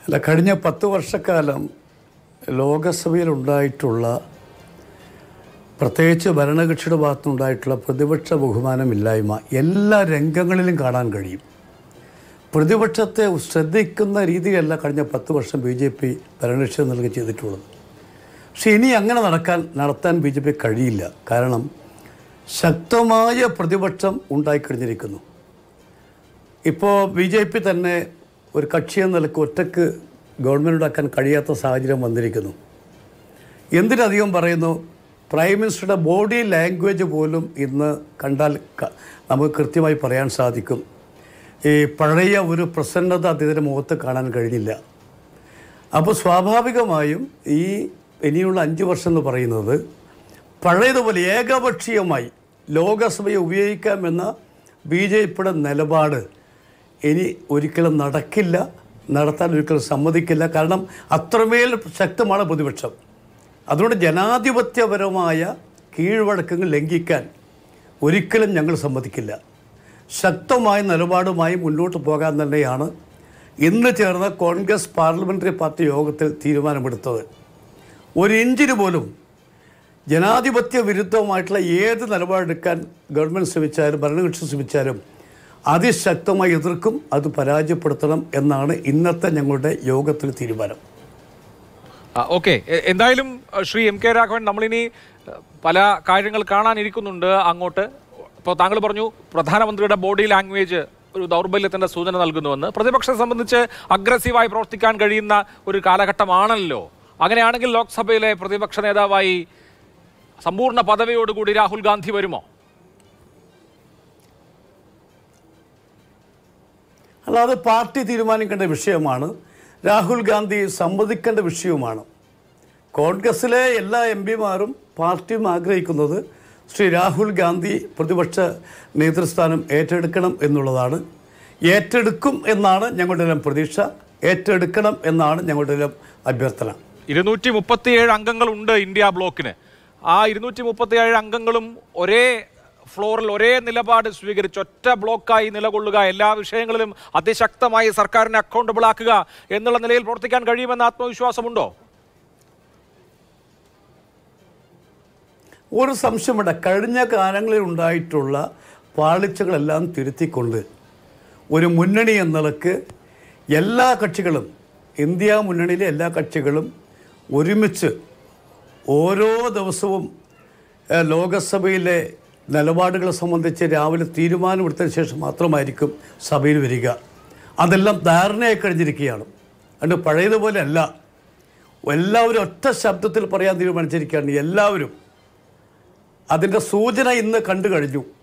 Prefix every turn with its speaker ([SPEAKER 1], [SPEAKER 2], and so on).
[SPEAKER 1] അല്ല, കഴിഞ്ഞ 10 വർഷക്കാലം ലോകസഭയിലുണ്ടായിട്ടുള്ള, പ്രത്യേകിച്ച് ഭരണകക്ഷിയുടെ ഭാഗത്തുനിന്നുണ്ടായിട്ടുള്ള പ്രതിപക്ഷ ബഹുമാനമില്ലായ്മ എല്ലാ രംഗങ്ങളിലും കാണാൻ കഴിയും. പ്രതിപക്ഷത്തെ ശ്രദ്ധിക്കുന്ന രീതിയല്ല കഴിഞ്ഞ 10 വർഷം BJP ഭരണകക്ഷി നൽകി ചെയ്തിട്ടുള്ളത്. പക്ഷെ ഇനി അങ്ങനെ നടത്താൻ BJP കഴിയില്ല. കാരണം ശക്തമായ പ്രതിപക്ഷം ഉണ്ടായിക്കഴിഞ്ഞിരിക്കുന്നു. ഇപ്പോൾ BJP തന്നെ ഒരു കക്ഷിയെന്ന നിലയ്ക്ക് ഒറ്റയ്ക്ക് ഗവൺമെൻറ് ഉണ്ടാക്കാൻ കഴിയാത്ത സാഹചര്യം വന്നിരിക്കുന്നു. എന്തിനധികം പറയുന്നു, പ്രൈം മിനിസ്റ്ററുടെ ബോഡി ലാംഗ്വേജ് പോലും ഇന്ന് കണ്ടാൽ നമുക്ക് കൃത്യമായി പറയാൻ സാധിക്കും. ഈ പഴയ ഒരു പ്രസന്നത അദ്ദേഹത്തിൻ്റെ മുഖത്ത് കാണാൻ കഴിഞ്ഞില്ല. അപ്പോൾ സ്വാഭാവികമായും ഇനിയുള്ള 5 വർഷം എന്ന് പറയുന്നത് പഴയതുപോലെ ഏകപക്ഷീയമായി ലോകസഭയെ ഉപയോഗിക്കാമെന്ന BJPയുടെ നിലപാട് ഇനി ഒരിക്കലും നടക്കില്ല, നടത്താൻ ഒരിക്കലും സമ്മതിക്കില്ല. കാരണം അത്രമേൽ ശക്തമാണ് പ്രതിപക്ഷം. അതുകൊണ്ട് ജനാധിപത്യപരമായ കീഴ്വഴക്കങ്ങൾ ലംഘിക്കാൻ ഒരിക്കലും ഞങ്ങൾ സമ്മതിക്കില്ല. ശക്തമായ നിലപാടുമായി മുന്നോട്ട് പോകാൻ തന്നെയാണ് ഇന്ന് ചേർന്ന കോൺഗ്രസ് പാർലമെൻ്ററി പാർട്ടി യോഗത്തിൽ തീരുമാനമെടുത്തത്. ഒരു ഇഞ്ചിന് പോലും ജനാധിപത്യ വിരുദ്ധമായിട്ടുള്ള ഏത് നിലപാടെടുക്കാൻ ഗവൺമെൻറ് ശ്രമിച്ചാലും ഭരണകക്ഷി ശ്രമിച്ചാലും അതിശക്തമായി എതിർക്കും, അത് പരാജയപ്പെടുത്തണം എന്നാണ് ഇന്നത്തെ ഞങ്ങളുടെ യോഗത്തിൽ തീരുമാനം.
[SPEAKER 2] ഓക്കെ, എന്തായാലും ശ്രീ MK രാഘവൻ, നമ്മളിനി പല കാര്യങ്ങൾ കാണാനിരിക്കുന്നുണ്ട് അങ്ങോട്ട്. ഇപ്പോൾ താങ്കൾ പറഞ്ഞു പ്രധാനമന്ത്രിയുടെ ബോഡി ലാംഗ്വേജ് ഒരു ദൗർബല്യത്തിൻ്റെ സൂചന നൽകുന്നുവെന്ന്. പ്രതിപക്ഷത്തെ സംബന്ധിച്ച് അഗ്രസീവായി പ്രവർത്തിക്കാൻ കഴിയുന്ന ഒരു കാലഘട്ടമാണല്ലോ. അങ്ങനെയാണെങ്കിൽ ലോക്സഭയിലെ പ്രതിപക്ഷ നേതാവായി സമ്പൂർണ്ണ പദവിയോടുകൂടി രാഹുൽ ഗാന്ധി വരുമോ?
[SPEAKER 1] അല്ലാതെ പാർട്ടി തീരുമാനിക്കേണ്ട വിഷയമാണ്. രാഹുൽ ഗാന്ധി സമ്മതിക്കേണ്ട വിഷയവുമാണ്. കോൺഗ്രസിലെ എല്ലാ MPമാരും പാർട്ടിയും ആഗ്രഹിക്കുന്നത് ശ്രീ രാഹുൽ ഗാന്ധി പ്രതിപക്ഷ നേതൃസ്ഥാനം ഏറ്റെടുക്കണം എന്നുള്ളതാണ്. ഏറ്റെടുക്കും എന്നാണ് ഞങ്ങളുടെ എല്ലാം പ്രതീക്ഷ, ഏറ്റെടുക്കണം എന്നാണ് ഞങ്ങളുടെ എല്ലാം അഭ്യർത്ഥന.
[SPEAKER 2] 237 അംഗങ്ങളുണ്ട് ഇന്ത്യ ബ്ലോക്കിന്. ആ 237 അംഗങ്ങളും ഒരേ ഫ്ലോറിൽ ഒരേ നിലപാട് സ്വീകരിച്ച് ഒറ്റ ബ്ലോക്കായി നിലകൊള്ളുക, എല്ലാ വിഷയങ്ങളിലും അതിശക്തമായി സർക്കാരിനെ അക്കൗണ്ടബിൾ ആക്കുക എന്നുള്ള നിലയിൽ പ്രവർത്തിക്കാൻ കഴിയുമെന്ന ആത്മവിശ്വാസമുണ്ടോ?
[SPEAKER 1] ഒരു സംശയമുണ്ട്. കഴിഞ്ഞ കാലങ്ങളിൽ ഉണ്ടായിട്ടുള്ള പാളിച്ചകളെല്ലാം തിരുത്തിക്കൊണ്ട് ഒരു മുന്നണി എന്ന നിലക്ക് എല്ലാ കക്ഷികളും, ഇന്ത്യ മുന്നണിയിലെ എല്ലാ കക്ഷികളും ഒരുമിച്ച് ഓരോ ദിവസവും ലോകസഭയിലെ നിലപാടുകളെ സംബന്ധിച്ച് രാവിലെ തീരുമാനമെടുത്തതിന് ശേഷം മാത്രമായിരിക്കും സഭയിൽ വരിക. അതെല്ലാം ധാരണയായി കഴിഞ്ഞിരിക്കുകയാണ്. അതുകൊണ്ട് പഴയതുപോലെ അല്ല, എല്ലാവരും ഒറ്റ ശബ്ദത്തിൽ പറയാൻ തീരുമാനിച്ചിരിക്കുകയാണ്. എല്ലാവരും അതിൻ്റെ സൂചന ഇന്ന് കണ്ടു കഴിഞ്ഞു.